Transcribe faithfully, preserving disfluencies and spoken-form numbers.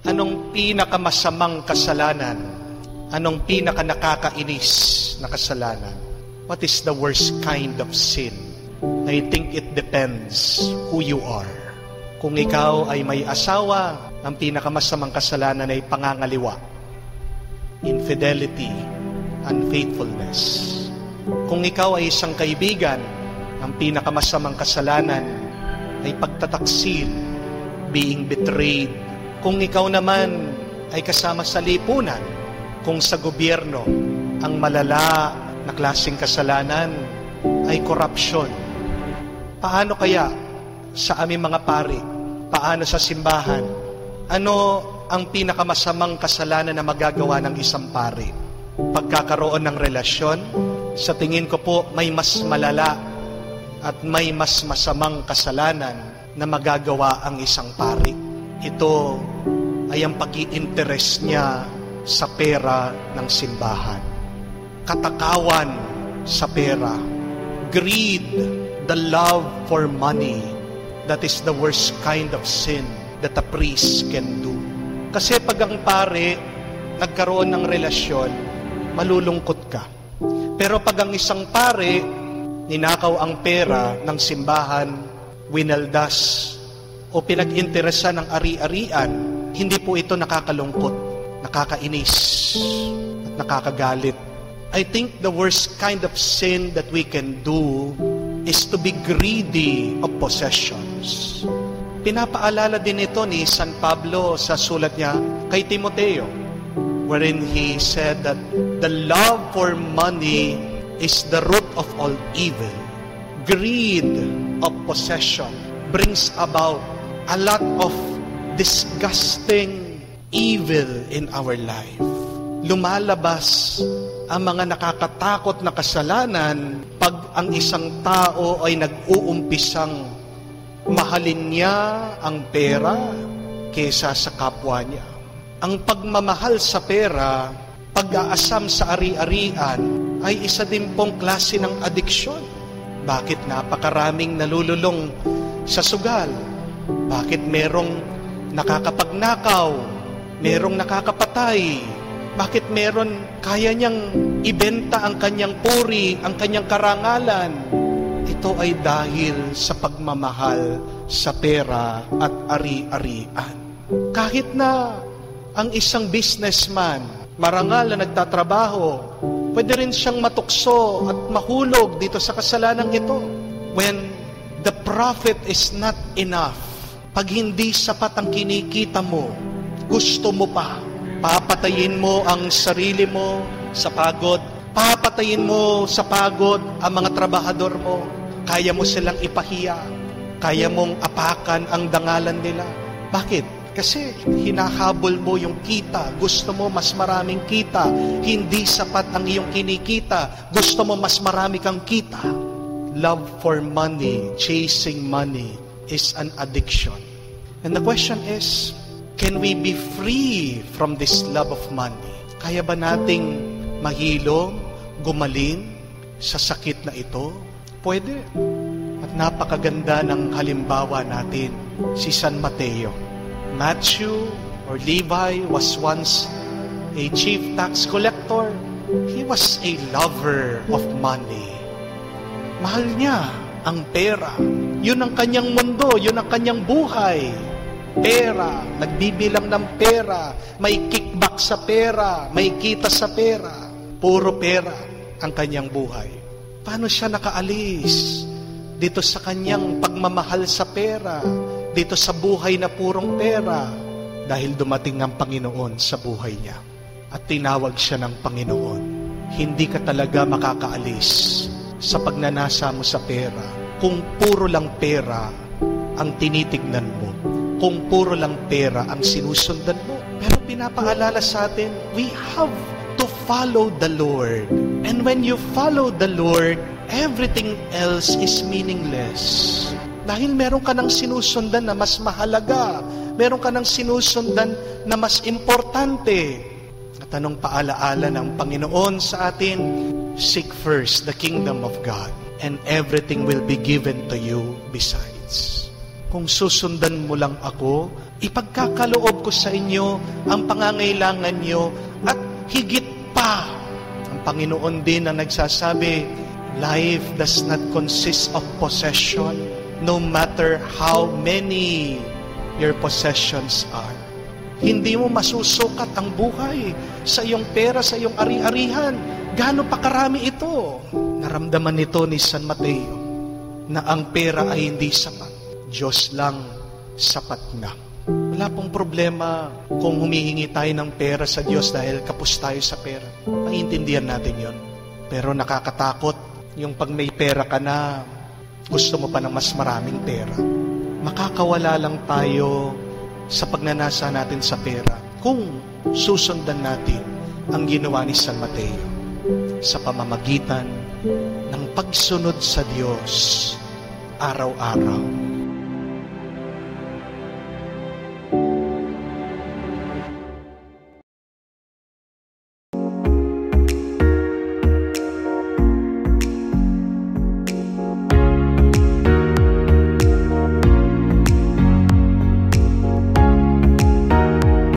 Anong pinakamasamang kasalanan? Anong pinaka nakakainis na kasalanan? What is the worst kind of sin? I think it depends who you are. Kung ikaw ay may asawa, ang pinakamasamang kasalanan ay pangangaliwa, infidelity, unfaithfulness. Kung ikaw ay isang kaibigan, ang pinakamasamang kasalanan ay pagtataksil, being betrayed. Kung ikaw naman ay kasama sa lipunan, kung sa gobyerno, ang malala na klaseng kasalanan ay korupsyon. Paano kaya sa aming mga pari? Paano sa simbahan? Ano ang pinakamasamang kasalanan na magagawa ng isang pari? Pagkakaroon ng relasyon? Sa tingin ko po, may mas malala at may mas masamang kasalanan na magagawa ang isang pari. Ito ay ang pag-i-interest niya sa pera ng simbahan. Katakawan sa pera. Greed, the love for money. That is the worst kind of sin that a priest can do. Kasi pag ang pare nagkaroon ng relasyon, malulungkot ka. Pero pag ang isang pare ninakaw ang pera ng simbahan, winaldas, o pinag-interesan ng ari-arian, hindi po ito nakakalungkot, nakakainis, at nakakagalit. I think the worst kind of sin that we can do is to be greedy of possessions. Pinapaalala din ito ni San Pablo sa sulat niya kay Timoteo, wherein he said that the love for money is the root of all evil. Greed of possession brings about a lot of disgusting evil in our life. Lumalabas ang mga nakakatakot na kasalanan pag ang isang tao ay nag-uumpisang mahalin niya ang pera kaysa sa kapwa niya. Ang pagmamahal sa pera, pag-aasam sa ari-arian, ay isa din pong klase ng adiksyon. Bakit napakaraming nalululong sa sugal? Bakit merong nakakapagnakaw? Merong nakakapatay? Bakit meron kaya niyang ibenta ang kanyang puri, ang kanyang karangalan? Ito ay dahil sa pagmamahal sa pera at ari-arian. Kahit na ang isang businessman, marangal na nagtatrabaho, pwede rin siyang matukso at mahulog dito sa kasalanang ito. When the profit is not enough, pag hindi sapat ang kinikita mo, gusto mo pa, papatayin mo ang sarili mo sa pagod, papatayin mo sa pagod ang mga trabahador mo, kaya mo silang ipahiya, kaya mong apakan ang dangalan nila. Bakit? Kasi hinahabol mo yung kita, gusto mo mas maraming kita, hindi sapat ang iyong kinikita, gusto mo mas marami kang kita. Love for money, chasing money is an addiction. And the question is, can we be free from this love of money? Kaya ba nating mahilom, gumaling sa sakit na ito? Pwede. At napakaganda ng halimbawa natin, si San Mateo. Matthew or Levi was once a chief tax collector. He was a lover of money. Mahal niya ang pera. Yun ang kanyang mundo, yun ang kanyang buhay. Pera, nagbibilang ng pera, may kickback sa pera, may kita sa pera. Puro pera ang kanyang buhay. Paano siya nakaalis dito sa kanyang pagmamahal sa pera, dito sa buhay na purong pera? Dahil dumating ang Panginoon sa buhay niya at tinawag siya ng Panginoon. Hindi ka talaga makakaalis sa pagnanasa mo sa pera kung puro lang pera ang tinitignan mo, kung puro lang pera ang sinusundan mo. Pero pinapaalala sa atin, we have to follow the Lord. And when you follow the Lord, everything else is meaningless. Dahil meron ka ng sinusundan na mas mahalaga, meron ka ng sinusundan na mas importante. At anong paalaala ng Panginoon sa atin? Seek first the kingdom of God, and everything will be given to you besides. Kung susundan mo lang ako, ipagkakaloob ko sa inyo ang pangangailangan nyo at higit pa. Ang Panginoon din ang nagsasabi, life does not consist of possession, no matter how many your possessions are. Hindi mo masusukat ang buhay sa iyong pera, sa iyong ari-arihan. Gaano pa karami ito? Naramdaman nito ni San Mateo na ang pera ay hindi sapat. Diyos lang sapat na. Wala pong problema kung humihingi tayo ng pera sa Diyos dahil kapos tayo sa pera. Naiintindihan natin yon. Pero nakakatakot yung pag may pera ka na, gusto mo pa ng mas maraming pera. Makakawala lang tayo sa pagnanasa natin sa pera kung susundan natin ang ginawa ni San Mateo sa pamamagitan ng pagsunod sa Diyos araw-araw.